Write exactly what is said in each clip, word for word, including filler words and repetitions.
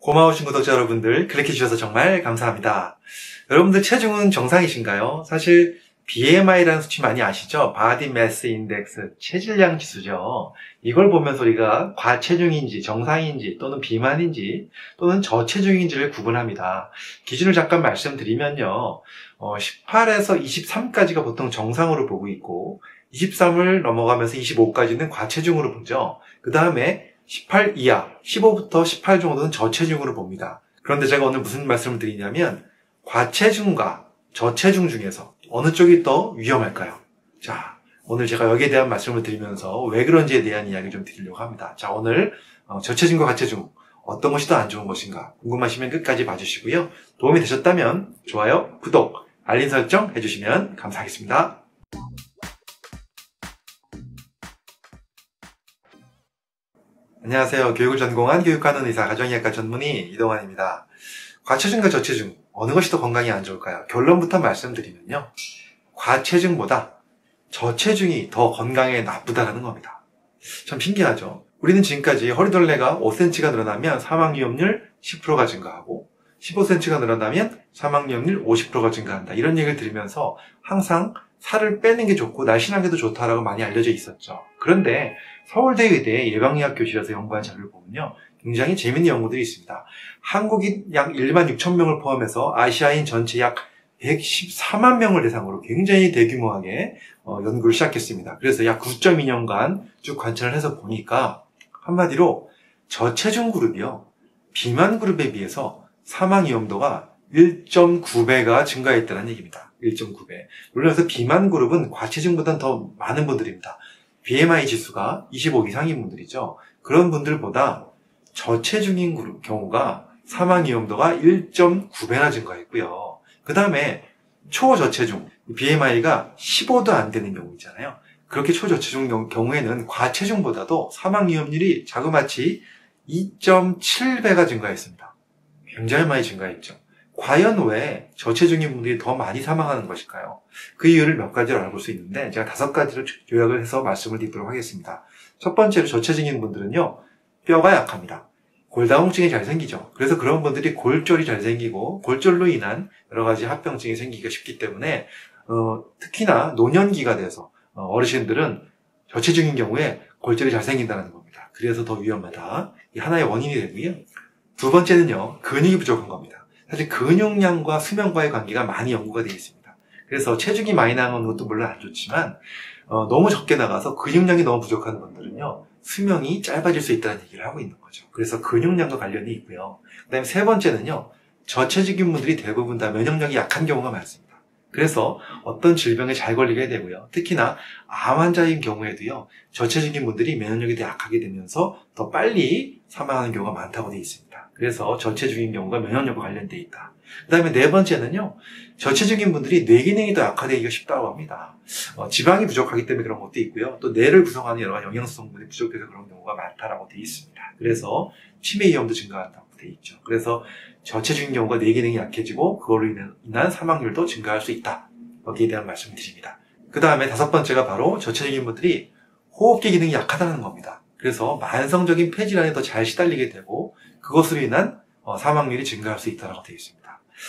고마우신 구독자 여러분들 클릭해주셔서 정말 감사합니다. 여러분들 체중은 정상이신가요? 사실 비엠아이라는 수치 많이 아시죠? Body Mass Index, 체질량 지수죠. 이걸 보면서 우리가 과체중인지 정상인지 또는 비만인지 또는 저체중인지를 구분합니다. 기준을 잠깐 말씀드리면요. 어, 십팔에서 이십삼까지가 보통 정상으로 보고 있고 이십삼을 넘어가면서 이십오까지는 과체중으로 보죠. 그 다음에 십팔 이하, 십오부터 십팔 정도는 저체중으로 봅니다. 그런데 제가 오늘 무슨 말씀을 드리냐면 과체중과 저체중 중에서 어느 쪽이 더 위험할까요? 자, 오늘 제가 여기에 대한 말씀을 드리면서 왜 그런지에 대한 이야기를 좀 드리려고 합니다. 자, 오늘 어, 저체중과 과체중 어떤 것이 더 안 좋은 것인가 궁금하시면 끝까지 봐주시고요. 도움이 되셨다면 좋아요, 구독, 알림 설정 해주시면 감사하겠습니다. 안녕하세요. 교육을 전공한 교육하는 의사, 가정의학과 전문의 이동환입니다. 과체중과 저체중 어느 것이 더 건강에 안 좋을까요? 결론부터 말씀드리면요. 과체중보다 저체중이 더 건강에 나쁘다는 겁니다. 참 신기하죠? 우리는 지금까지 허리둘레가 오 센티미터가 늘어나면 사망 위험률 십 퍼센트가 증가하고 십오 센티미터가 늘어나면 사망 위험률 오십 퍼센트가 증가한다. 이런 얘기를 들으면서 항상 살을 빼는 게 좋고 날씬하게도 좋다라고 많이 알려져 있었죠. 그런데 서울대 의대 예방의학 교실에서 연구한 자료를 보면요. 굉장히 재밌는 연구들이 있습니다. 한국인 약 일만 육천 명을 포함해서 아시아인 전체 약 백십사만 명을 대상으로 굉장히 대규모하게 어, 연구를 시작했습니다. 그래서 약 구 점 이 년간 쭉 관찰을 해서 보니까 한마디로 저체중 그룹이요. 비만 그룹에 비해서 사망 위험도가 일 점 구 배가 증가했다는 얘기입니다. 일 점 구 배. 물론 그래서 비만 그룹은 과체중보다는 더 많은 분들입니다. 비엠아이 지수가 이십오 이상인 분들이죠. 그런 분들보다 저체중인 그룹 경우가 사망 위험도가 일 점 구 배나 증가했고요. 그 다음에 초저체중, 비엠아이가 십오도 안 되는 경우 있잖아요. 그렇게 초저체중 경우에는 과체중보다도 사망 위험률이 자그마치 이 점 칠 배가 증가했습니다. 굉장히 많이 증가했죠. 과연 왜 저체중인 분들이 더 많이 사망하는 것일까요? 그 이유를 몇 가지로 알아볼 수 있는데 제가 다섯 가지로 요약을 해서 말씀을 드리도록 하겠습니다. 첫 번째로 저체중인 분들은요. 뼈가 약합니다. 골다공증이 잘 생기죠. 그래서 그런 분들이 골절이 잘 생기고 골절로 인한 여러 가지 합병증이 생기기가 쉽기 때문에 어, 특히나 노년기가 돼서 어, 어르신들은 저체중인 경우에 골절이 잘 생긴다는 겁니다. 그래서 더 위험하다. 이 하나의 원인이 되고요. 두 번째는요. 근육이 부족한 겁니다. 사실 근육량과 수명과의 관계가 많이 연구가 되어 있습니다. 그래서 체중이 많이 나가는 것도 물론 안 좋지만 어, 너무 적게 나가서 근육량이 너무 부족한 분들은요. 수명이 짧아질 수 있다는 얘기를 하고 있는 거죠. 그래서 근육량과 관련이 있고요. 그 다음에 세 번째는요. 저체중인 분들이 대부분 다 면역력이 약한 경우가 많습니다. 그래서 어떤 질병에 잘 걸리게 되고요. 특히나 암 환자인 경우에도요. 저체중인 분들이 면역력이 더 약하게 되면서 더 빨리 사망하는 경우가 많다고 되어 있습니다. 그래서 저체중인 경우가 면역력과 관련되어 있다. 그 다음에 네 번째는요. 저체중인 분들이 뇌 기능이 더 약화되기가 쉽다고 합니다. 어, 지방이 부족하기 때문에 그런 것도 있고요. 또 뇌를 구성하는 여러 가지 영양소 성분이 부족해서 그런 경우가 많다라고 되어 있습니다. 그래서 치매 위험도 증가한다고 되어 있죠. 그래서 저체중인 경우가 뇌 기능이 약해지고 그걸로 인한 사망률도 증가할 수 있다. 여기에 대한 말씀을 드립니다. 그 다음에 다섯 번째가 바로 저체중인 분들이 호흡기 기능이 약하다는 겁니다. 그래서 만성적인 폐질환에 더 잘 시달리게 되고 그것으로 인한 어, 사망률이 증가할 수 있다고 되어 있습니다.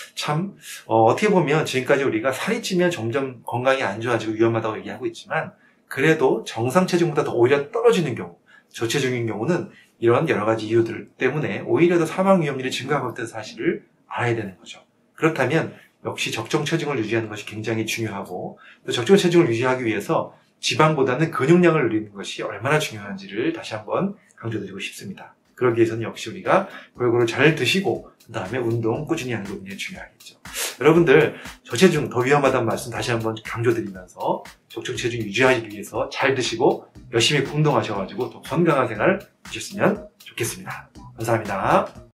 참 어, 어떻게 보면 지금까지 우리가 살이 찌면 점점 건강이 안 좋아지고 위험하다고 얘기하고 있지만 그래도 정상 체중보다 더 오히려 떨어지는 경우 저체중인 경우는 이런 여러 가지 이유들 때문에 오히려 더 사망 위험률이 증가하고 있다는 사실을 알아야 되는 거죠. 그렇다면 역시 적정 체중을 유지하는 것이 굉장히 중요하고 또 적정 체중을 유지하기 위해서 지방보다는 근육량을 늘리는 것이 얼마나 중요한지를 다시 한번 강조드리고 싶습니다. 그러기 위해서는 역시 우리가 골고루 잘 드시고 그 다음에 운동 꾸준히 하는 게 굉장히 중요하겠죠. 여러분들 저체중 더 위험하다는 말씀 다시 한번 강조드리면서 적정 체중 유지하기 위해서 잘 드시고 열심히 운동하셔가지고 더 건강한 생활 하셨으면 좋겠습니다. 감사합니다.